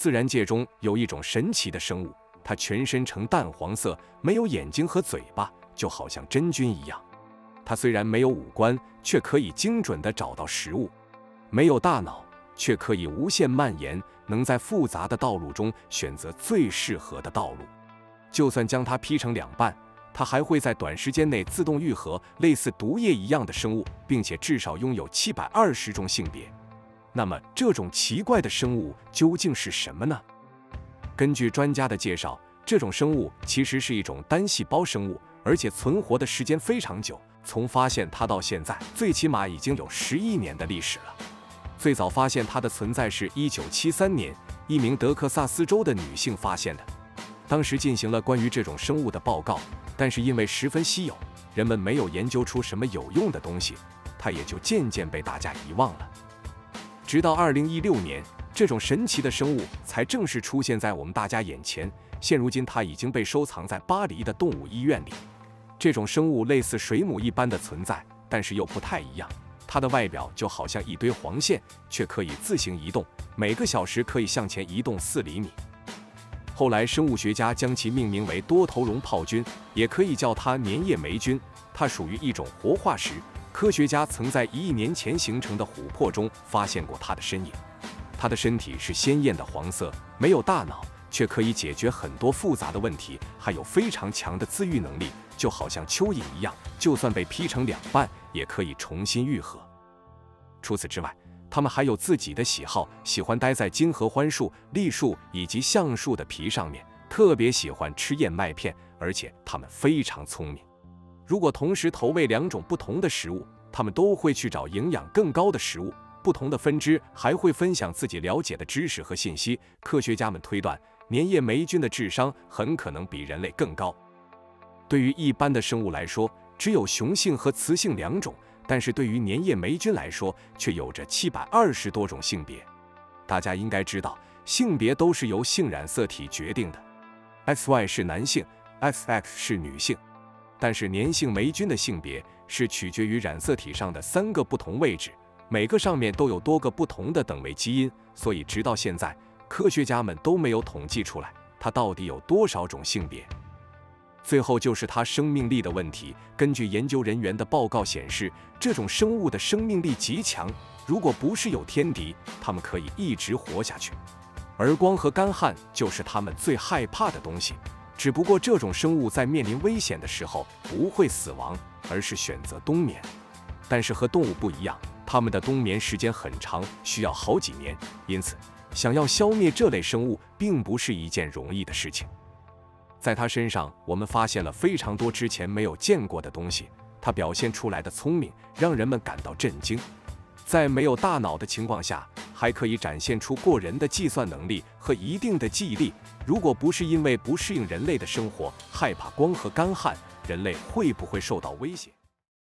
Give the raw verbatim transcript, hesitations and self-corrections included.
自然界中有一种神奇的生物，它全身呈淡黄色，没有眼睛和嘴巴，就好像真菌一样。它虽然没有五官，却可以精准地找到食物；没有大脑，却可以无限蔓延，能在复杂的道路中选择最适合的道路。就算将它劈成两半，它还会在短时间内自动愈合，类似毒液一样的生物，并且至少拥有七百二十种性别。那么，这种奇怪的生物究竟是什么呢？根据专家的介绍，这种生物其实是一种单细胞生物，而且存活的时间非常久，从发现它到现在，最起码已经有十一年的历史了。最早发现它的存在是一九七三年，一名德克萨斯州的女性发现的。当时进行了关于这种生物的报告，但是因为十分稀有，人们没有研究出什么有用的东西，它也就渐渐被大家遗忘了。直到二零一六年，这种神奇的生物才正式出现在我们大家眼前。现如今，它已经被收藏在巴黎的动物医院里。这种生物类似水母一般的存在，但是又不太一样。它的外表就好像一堆黄线，却可以自行移动，每个小时可以向前移动四厘米。后来，生物学家将其命名为多头绒泡菌，也可以叫它粘液霉菌。它属于一种活化石。科学家曾在一亿年前形成的琥珀中发现过它的身影。它的身体是鲜艳的黄色，没有大脑，却可以解决很多复杂的问题，还有非常强的自愈能力，就好像蚯蚓一样，就算被劈成两半，也可以重新愈合。除此之外，它们还有自己的喜好，喜欢待在金合欢树、栗树以及橡树的皮上面，特别喜欢吃燕麦片，而且它们非常聪明。如果同时投喂两种不同的食物，它们都会去找营养更高的食物。不同的分支还会分享自己了解的知识和信息。科学家们推断，粘液霉菌的智商很可能比人类更高。对于一般的生物来说，只有雄性和雌性两种，但是对于粘液霉菌来说，却有着七百二十多种性别。大家应该知道，性别都是由性染色体决定的 ，X Y 是男性 ，X X 是女性。但是粘性霉菌的性别是取决于染色体上的三个不同位置，每个上面都有多个不同的等位基因，所以直到现在，科学家们都没有统计出来它到底有多少种性别。最后就是它生命力的问题。根据研究人员的报告显示，这种生物的生命力极强，如果不是有天敌，它们可以一直活下去。而光和干旱就是它们最害怕的东西。只不过这种生物在面临危险的时候不会死亡，而是选择冬眠。但是和动物不一样，它们的冬眠时间很长，需要好几年，因此想要消灭这类生物并不是一件容易的事情。在它身上，我们发现了非常多之前没有见过的东西。它表现出来的聪明让人们感到震惊。在没有大脑的情况下，还可以展现出过人的计算能力和一定的记忆力。如果不是因为不适应人类的生活，害怕光和干旱，人类会不会受到威胁？